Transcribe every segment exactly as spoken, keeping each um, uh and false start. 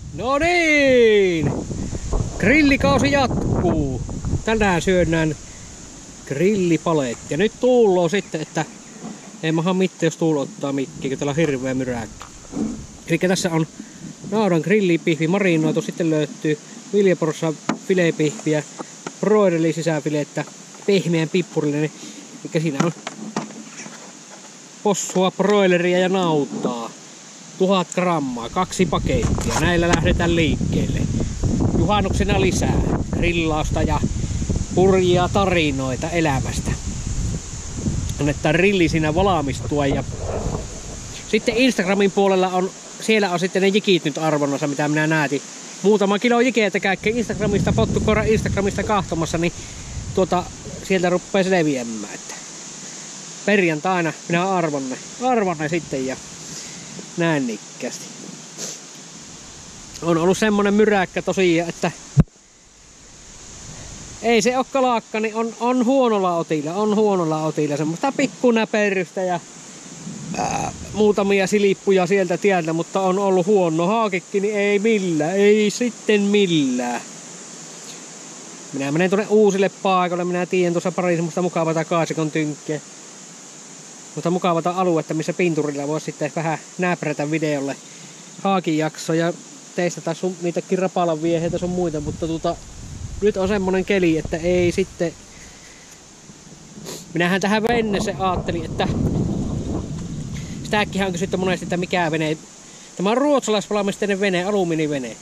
No niin! Grillikausi jatkuu. Tänään syönnään grillipaletti. Ja nyt tuuloo sitten, että ei maha mitään, jos tuulo ottaa mikkiä, kun täällä on hirveä myräkkä. Eli tässä on naudan grillipihvi marinoitu, sitten löytyy viljaporossa filepihviä, broileri sisäfilettä, pehmeän pippurillinen. Eli siinä on possua, broileria ja nautaa. Tuhat grammaa, kaksi pakettia. Näillä lähdetään liikkeelle. Juhannuksena lisää grillausta ja hurjia tarinoita elämästä. Annetaan rilli siinä valmistua. Ja sitten Instagramin puolella on, siellä on sitten ne jikit nyt arvonnassa, mitä minä näytin. Muutama kilo jikeitä käykkö Instagramista, pottukoira Instagramista kahtomassa, niin tuota, sieltä rupeaa selviämään. Että perjantaina minä arvonne, arvonne sitten ja näin nikkästi. On ollut semmonen myräkkä tosiaan, että ei se oo kalakka, niin on, on huonolla otilla, on huonolla otilla semmoista pikkunäperrystä ja ää, muutamia silippuja sieltä tieltä, mutta on ollut huono haakikki, niin ei millään, ei sitten millään. Minä menen tuonne uusille paikalle, minä tiedän tuossa pari semmoista mukavata kaasikon tynkkeä. Mutta mukavata aluetta, missä pinturilla voisi sitten vähän näprätä videolle haakijakso ja teistata sun, niitäkin rapalan vieheitä sun muita, mutta tuota, nyt on semmonen keli, että ei sitten. Minähän tähän venneeseen ajattelin, että sitäkin on kysytty monesti, että mikä vene. Tämä on ruotsalaisvalmisteinen vene, alumiinivene.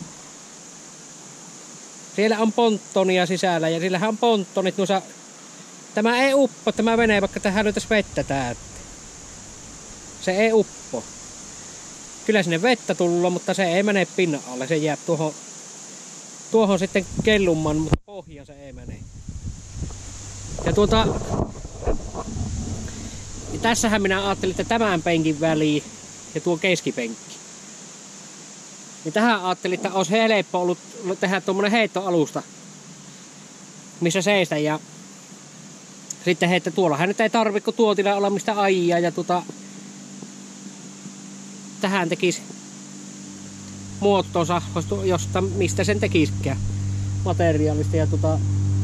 Siellä on ponttonia sisällä ja sillähän on ponttonit noissa. Tämä ei uppo, tämä vene, vaikka tähän löytäisi vettä täältä. Se ei uppo. Kyllä sinne vettä tullut, mutta se ei mene pinnan alle. Se jää tuohon, tuohon sitten kellumman, mutta pohjaan se ei mene. Ja tuota, ja tässähän minä ajattelin, että tämän penkin väliin ja tuo keskipenkki. Niin tähän ajattelin, että olisi helppo ollut tehdä tuommoinen heittoalusta, missä seistä ja sitten hei, että tuollahan nyt ei tarvitse kun tuotilla olla mistä ajaa ja tuota, tähän tekisi muottonsa, josta mistä sen tekisikään materiaalista ja tuota,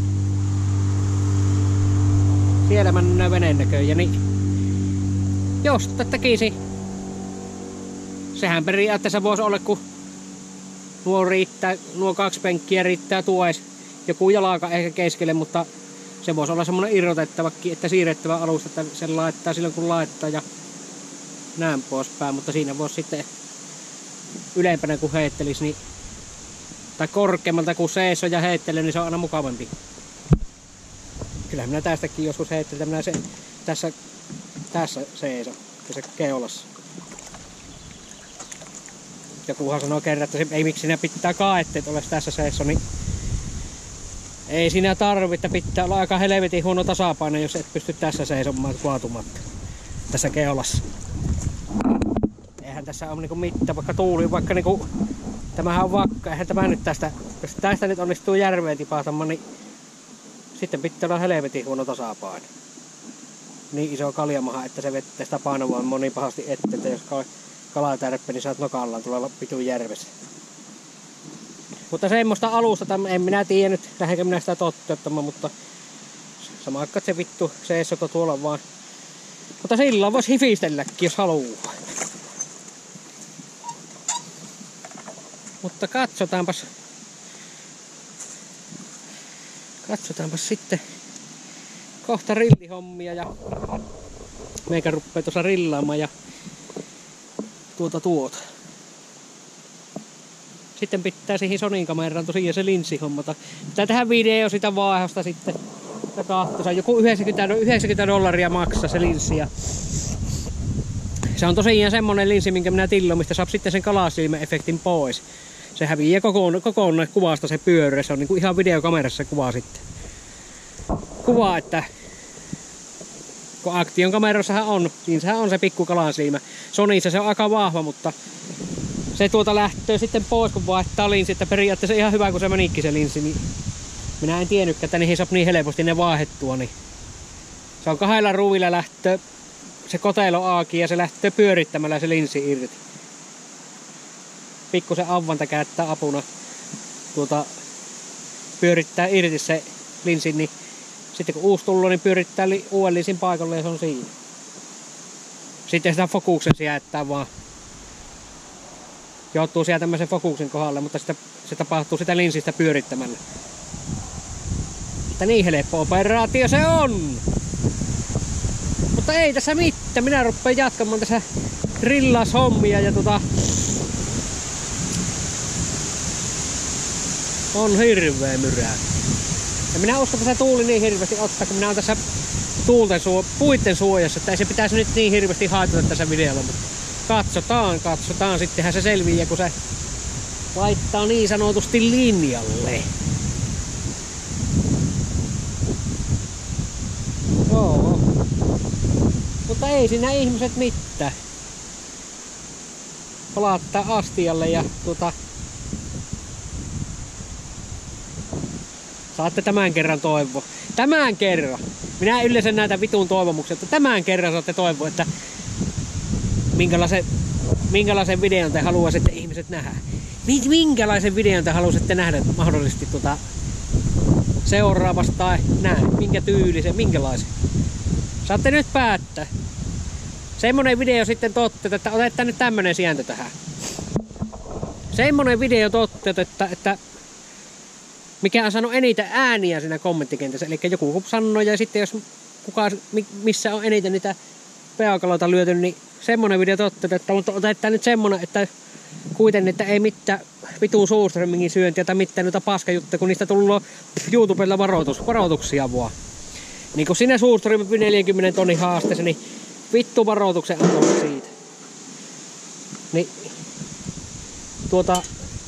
siellä mennään veneen näköjä, niin jos tekisi, sehän periaatteessa voisi olla, kun nuo riittää, nuo kaksi penkkiä riittää tuois joku jalaka ehkä keskelle, mutta se voisi olla semmoinen irrotettavakin, että siirrettävä alusta, että sen laittaa silloin kun laittaa ja näin poispäin, mutta siinä voisi sitten ylempänä kun heittelisi, niin, tai korkeammalta kun seisoo ja heittelee, niin se on aina mukavampi. Kyllähän minä tästäkin joskus heittelen, minä se, tässä, tässä seisoo, tässä keulassa. Jokuhan sanoo kerran, että se, ei miksi sinä pitää kaetteet ole tässä seisoo, niin ei siinä tarvitse, pitää olla aika helvetin huono tasapaino, jos et pysty tässä seisomaan kaatumatta. Tässä keulassa. Eihän tässä ole niinku mitään, vaikka tuuli, vaikka niinku, tämähän on vakka, eihän tämä nyt tästä, jos tästä nyt onnistuu järveen tipahtamaan, niin sitten pitää olla helvetin huono tasapaino. Niin iso kaljamaha, että se vetää sitä painovoimaa niin pahasti ette, että jos kala tärppä, niin saat nokallaan tuolla pitun järvessä. Mutta semmoista alusta, en minä tiedä nyt, lähdenkö minä sitä toteuttamaan, mutta sama akka se vittu seisoko tuolla vaan. Mutta silloin voisi hifistelläkin, jos haluaa. Mutta katsotaanpas. Katsotaanpas sitten kohta rillihommia ja meikä ruppee tuossa rillaamaan ja tuota tuota. Sitten pitää siihen Sonin kameraan tosiaan se linssi hommata. Pitää tehdä video sitä vaihosta sitten. Se on joku yhdeksänkymmentä dollaria maksaa se linssi. Ja se on tosiaan semmonen linssi, minkä minä tilloin, mistä saa sitten sen kalasilmä-efektin pois. Se häviää kokonaan kokonaan kuvasta se pyörä. Se on niinku ihan videokamerassa se kuva sitten. Kuva, että kun Action kamerassahan on, niin sehän on se pikku kalasilmä. Sonyssa se on aika vahva, mutta se tuota lähtee sitten pois, kun vaihtaa linssi, että periaatteessa ihan hyvä, kun se menikin se linssi, niin minä en tiennytkään, että niihin saa niin helposti ne vaihdettua, niin se on kahdella ruuvilla lähtö se kotelo auki ja se lähtee pyörittämällä se linssi irti. pikkusen avanta käyttää apuna tuota, pyörittää irti se linssin, niin sitten kun uusi tullut, niin pyörittää li uuden linssin paikalle ja se on siinä. Sitten sitä fokuksen jättää vaan. Joutuu siellä tämmöisen fokuksen kohdalle, mutta sitä, se tapahtuu sitä linssistä pyörittämällä. Että niin helppo operaatio se on! Mutta ei tässä mitään, minä rupean jatkamaan tässä drillaushommia ja tota... On hirveä myrää. Ja minä uskon, että se tuuli niin hirveästi ottaa, kun minä olen tässä tuulten suo, puitten suojassa, että ei se pitäisi nyt niin hirveästi haitata tässä videolla, mutta katsotaan, katsotaan, sittenhän se selviää, kun se laittaa niin sanotusti linjalle. Joo. Mutta ei siinä ihmiset mitään. Palauttaa astialle ja tuota... Saatte tämän kerran toivoa. Tämän kerran! Minä yleensä näitä vitun toivomuksia, että tämän kerran saatte toivoa, että minkälaisen, minkälaisen videon te haluaisitte ihmiset nähdä. Minkälaisen videon te haluaisitte nähdä mahdollisesti tuota seuraavasta tai näin. Minkä tyylisen, minkälaisen. Saatte nyt päättää. Semmonen video sitten totteut, että otetta nyt tämmönen sääntö tähän. Semmonen video totteut, että, että mikä on saanut eniten ääniä siinä kommenttikentässä. Eli joku sanoo ja sitten jos kuka, missä on eniten niitä peukaloita lyöty, niin semmonen video toteutetaan, mutta otetaan nyt semmonen, että kuitenkin, että ei mitään vitun suuströmmingin syöntiä tai mitään noita paskajuttuja, kun niistä tullut YouTubella varoitus, varoituksia vaan. Niin kun sinä suuströmmin neljänkymmenen tonnin haasteessa, niin vittu varoituksen antoivat siitä. Niin tuota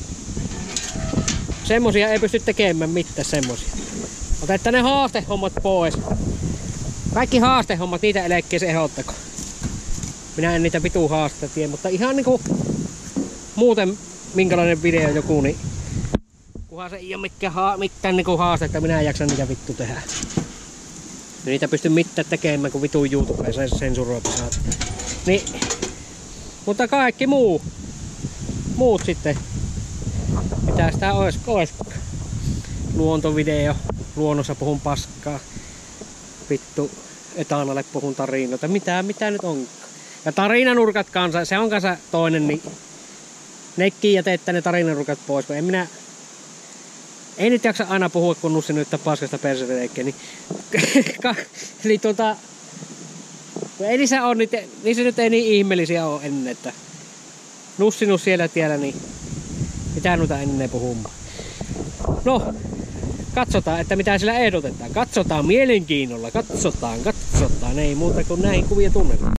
semmosia ei pysty tekemään mitään semmosia. Otetaan ne haastehommat pois. Kaikki haastehommat, niitä elekkees ehdottako. Minä en niitä vitu haastetta tiedä, mutta ihan niinku muuten minkälainen video joku, niin kunhan se ei oo mikään, ha mitään niinku haastetta, minä en jaksa niitä vittu tehdä. Niitä pysty mitään tekemään, kun vitun YouTubeen se sensuroipi saat. Niin, mutta kaikki muu, muut sitten, mitä sitä ois, ois luontovideo, luonnossa puhun paskaa, vittu etanalle puhun tarinoita, mitä, mitä nyt onkaan. Ja tarinanurkat kanssa, se on kanssa toinen, niin nekin jätettä ne tarinanurkat pois, kun en minä, ei nyt jaksa aina puhua, kun Nussi nyt paskasta persevedeikkiä, niin, eli tuota, ei niissä on, niitä, niissä nyt ei niin ihmeellisiä ole ennen, että Nussi Nussi siellä tiellä, niin mitä noita ennen puhumaan. No, katsotaan, että mitä sillä ehdotetaan. Katsotaan mielenkiinnolla, katsotaan, katsotaan, ei muuta kuin näin kuvia tunnelma.